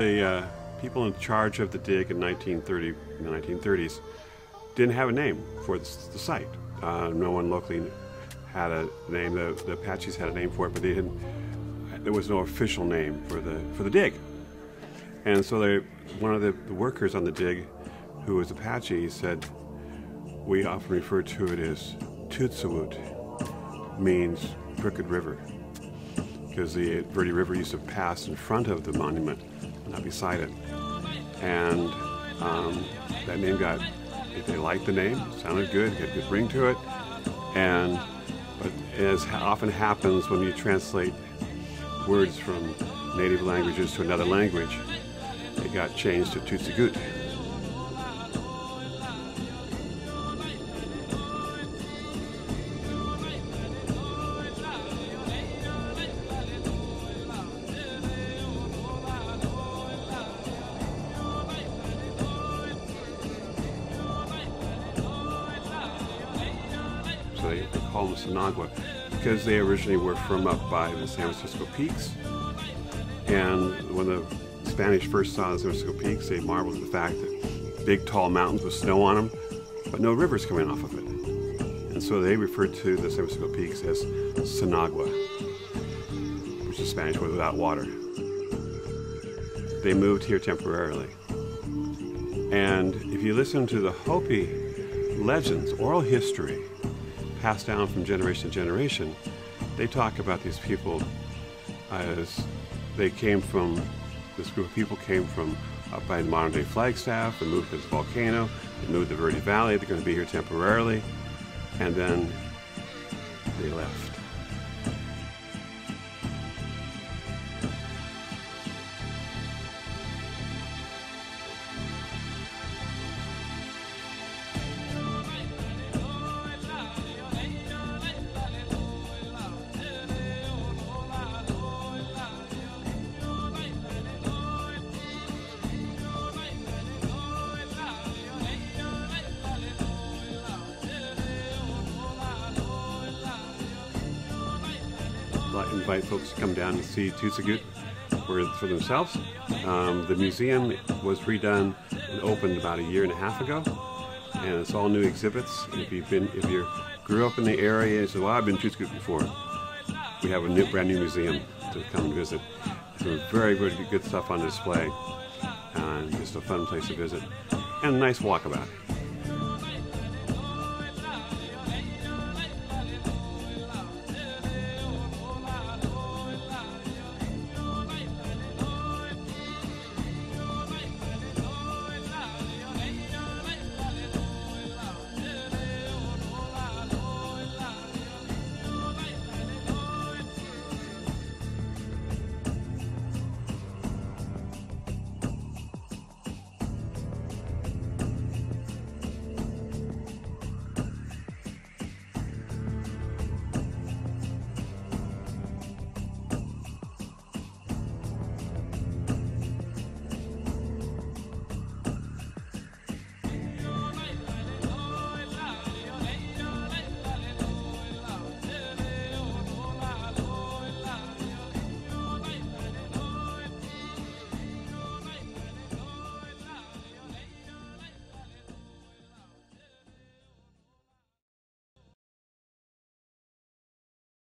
The people in charge of the dig in in the 1930s didn't have a name for the site. No one locally had a name. The Apaches had a name for it, but there was no official name for the dig. And so one of the workers on the dig, who was Apache, said, we often refer to it as Tuzigoot, means crooked river, because the Verde River used to pass in front of the monument, not beside it. And that name they liked the name, it sounded good, had a good ring to it. But as often happens when you translate words from native languages to another language, it got changed to Tuzigoot. So they call them Sinagua because they originally were from up by the San Francisco Peaks. And when the Spanish first saw the San Francisco Peaks, they marveled at the fact that big tall mountains with snow on them, but no rivers coming off of it. And so they referred to the San Francisco Peaks as Sinagua, which is Spanish for without water. They moved here temporarily. And if you listen to the Hopi legends, oral history, passed down from generation to generation, they talk about these people as this group of people came from up by the modern-day Flagstaff, they moved to this volcano, they moved to the Verde Valley, they're going to be here temporarily, and then they left. I invite folks to come down and see Tuzigoot for themselves. The museum was redone and opened about a year and a half ago, and it's all new exhibits. If you grew up in the area and said, "Well, I've been to Tuzigoot before," we have a brand new museum to come and visit. Some very, very good stuff on display, and just a fun place to visit, and a nice walkabout.